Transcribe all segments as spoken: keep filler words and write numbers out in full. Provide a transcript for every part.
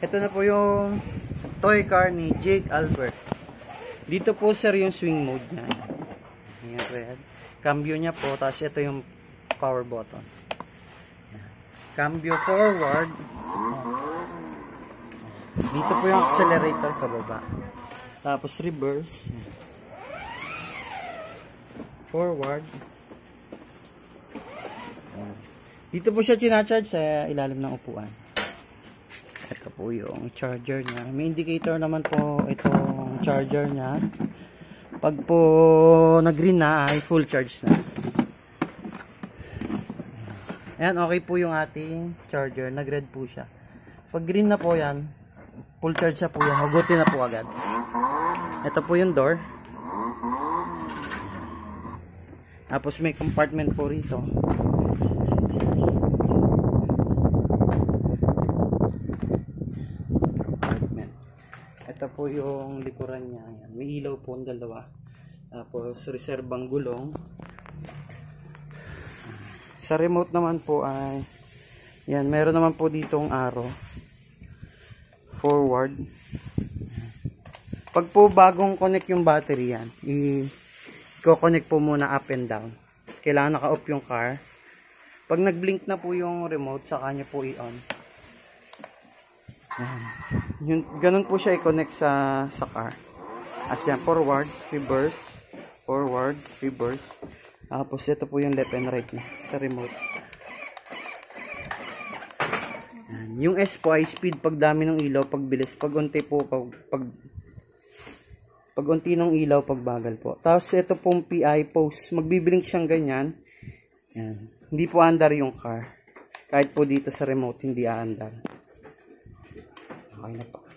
Ito na po yung toy car ni Jake Albert. Dito po sir yung swing mode niya. Ayan, red. Cambio niya po, tapos ito yung power button. Cambio forward. Dito po yung accelerator sa baba. Tapos reverse. Forward. Dito po siya chinacharge sa ilalim ng upuan. Ito po yung charger niya. May indicator naman po itong charger niya. Pag po nag-green na ay full charge na. Ayan, okay po yung ating charger. Nag-red po siya. Pag green na po yan, full charge na po yan. Hugutin na po agad. Ito po yung door. Tapos may compartment po rito. Ito po yung likuran niya. Ayan. May ilaw po ang dalawa. Tapos reserbang gulong. Sa remote naman po ay yan, meron naman po ditong arrow. Forward. Pag po bagong connect yung battery yan, i-connect po muna up and down. Kailangan naka-off yung car. Pag nag-blink na po yung remote, saka nyo po i-on. Yan. Yun, ganun po siya i-connect sa, sa car. As yan, forward, reverse, forward, reverse. Tapos ito po yung left and right niya sa remote. Yan. Yung S po ay speed pag dami ng ilaw, pag bilis. Pag unti po, pag, pag, pag unti ng ilaw, pag bagal po. Tapos ito pong P I, pose. Magbiblink siyang ganyan. Yan. Hindi po andar yung car. Kahit po dito sa remote, hindi aandar. Okay na po.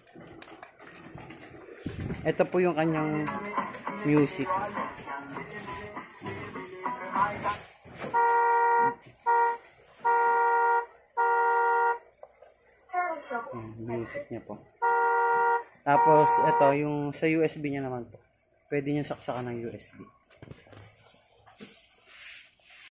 Ito po yung kanyang music. Ayan, music niya po. Tapos ito yung sa U S B niya naman po. Pwede niyo saksakan ng U S B.